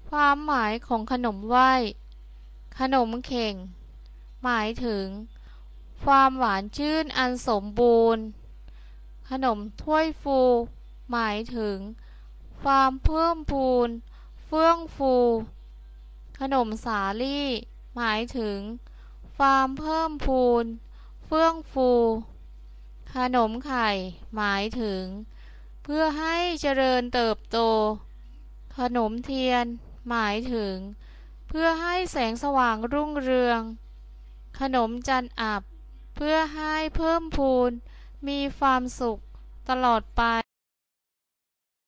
ความหมายของขนมไหว้ขนมเข่งหมายถึงความหวานชื่นอันสมบูรณ์ขนมถ้วยฟูหมายถึงความเพิ่มพูนเฟื่องฟูขนมสาลี่หมายถึงความเพิ่มพูนเฟื่องฟูขนมไข่หมายถึงเพื่อให้เจริญเติบโตขนมเทียนหมายถึงเพื่อให้แสงสว่างรุ่งเรืองขนมจันอับเพื่อให้เพิ่มพูนมีความสุขตลอดไป